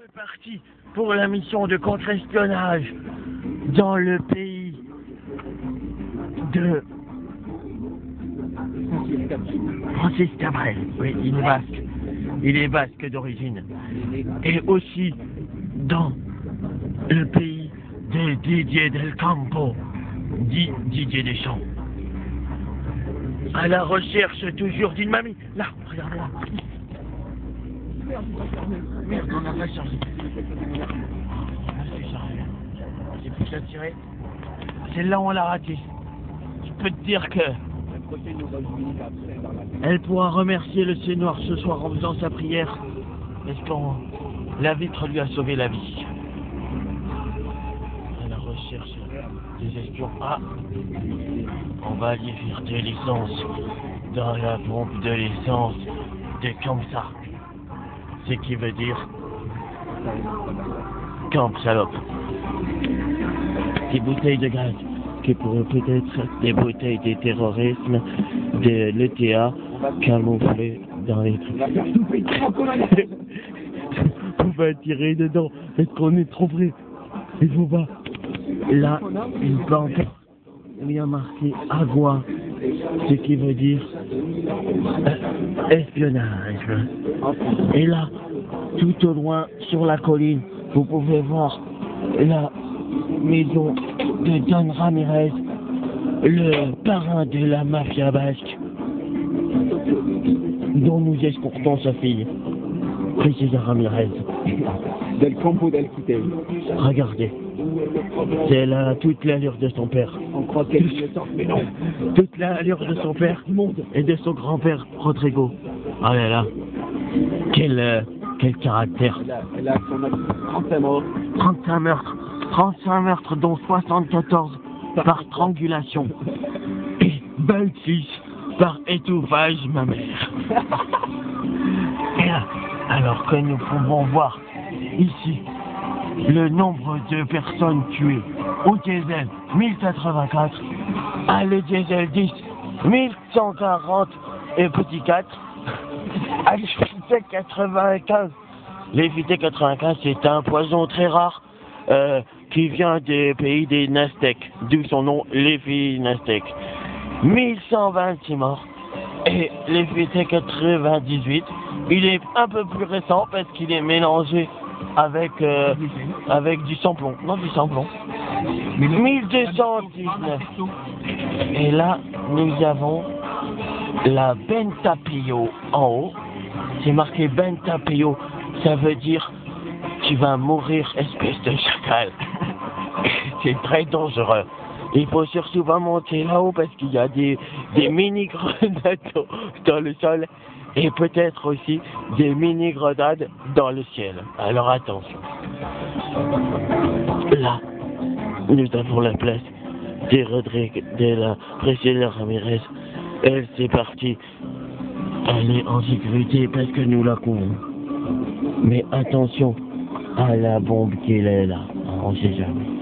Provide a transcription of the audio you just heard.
est parti pour la mission de contre-espionnage dans le pays de Francis Cabrel. Oui, il est basque. Il est basque d'origine. Et aussi dans le pays de Didier Del Campo, dit Didier Deschamps. À la recherche toujours d'une mamie. Là, regarde-la. Merde, on n'a pas chargé. C'est chargé. J'ai plus qu'à tirer. Celle-là, on l'a ratée. Je peux te dire que elle pourra remercier le ciel noir ce soir en faisant sa prière, parce que la vitre lui a sauvé la vie. À la recherche des espions. Ah, on va aller faire de l'essence dans la pompe de l'essence de Kamsa. Ce qui veut dire camp salope. Des bouteilles de gaz qui pourraient peut-être être des bouteilles de terrorisme de l'ETA camouflées dans les trucs. On va tirer dedans parce qu'on est trop près. Il faut pas. Là, une plante bien marqué Agua, ce qui veut dire espionnage. Et là, tout au loin, sur la colline, vous pouvez voir la maison de Don Ramirez, le parrain de la mafia basque, dont nous escortons sa fille, Priscilla Ramirez. Del Campo del Quitei. Regardez, c'est toute l'allure de son père. On croit qu'elle est innocente, mais non. Toute l'allure de son père et de son grand-père Rodrigo. Ah là là, quel caractère. Elle a 35 morts. 35 meurtres dont 74 par strangulation et 26 par étouffage, ma mère. Et là, alors que nous pouvons voir ici le nombre de personnes tuées au diesel 1084, à le diesel 10 1140 et petit 4, à l'effet 95. L'effet 95, c'est un poison très rare qui vient des pays des Naztèques, d'où son nom, l'effet Naztèque. 1126 morts. Et l'effet 98, il est un peu plus récent parce qu'il est mélangé avec du samplon. Non, du samplon. 1219. Et là, nous avons la Bentapio en haut. C'est marqué Bentapio. Ça veut dire tu vas mourir, espèce de chacal. C'est très dangereux. Il faut surtout pas monter là-haut parce qu'il y a des mini-grenades dans le sol et peut-être aussi des mini-grenades dans le ciel. Alors attention. Là, nous avons la place de la Priscilla Ramirez. Elle, c'est parti. Elle est en sécurité parce que nous la couvrons. Mais attention à la bombe qui est là. On sait jamais.